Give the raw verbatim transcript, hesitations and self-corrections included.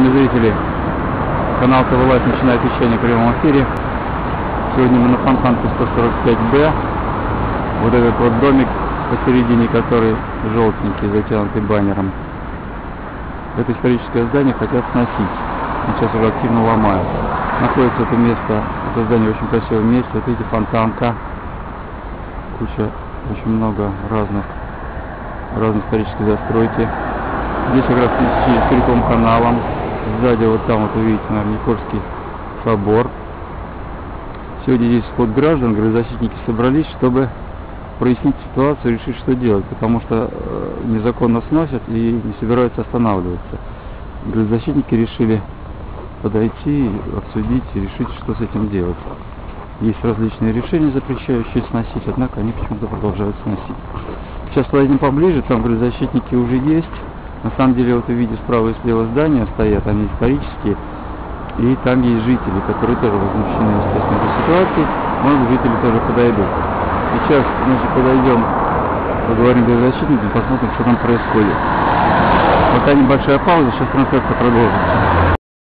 Уважаемые зрители, канал ТВ Лайф начинает вещание в прямом эфире. Сегодня мы на Фонтанке сто сорок пять Б. Вот этот вот домик, посередине который желтенький, затянутый баннером. Это историческое здание хотят сносить. Сейчас уже активно ломают. Находится это место, это здание в очень красивом месте. Вот видите, фонтанка. Куча, очень много разных, разной исторической застройки. Здесь как раз через Стариком каналом. Сзади вот там вот вы видите, наверное, Никольский собор. Сегодня здесь сход граждан, гражданзащитники собрались, чтобы прояснить ситуацию и решить, что делать, потому что э, незаконно сносят и не собираются останавливаться. Гражданзащитники решили подойти, обсудить и решить, что с этим делать. Есть различные решения, запрещающие сносить, однако они почему-то продолжают сносить. Сейчас подойдем поближе, там гражданзащитники уже есть. На самом деле, вот вы видите, справа и слева здания стоят, они исторические, и там есть жители, которые тоже возмущены, естественно, этой ситуацией. Может быть, жители тоже подойдут. Сейчас, значит, подойдем, поговорим с гражданзащитниками, посмотрим, что там происходит. Пока небольшая пауза, сейчас трансляция продолжится.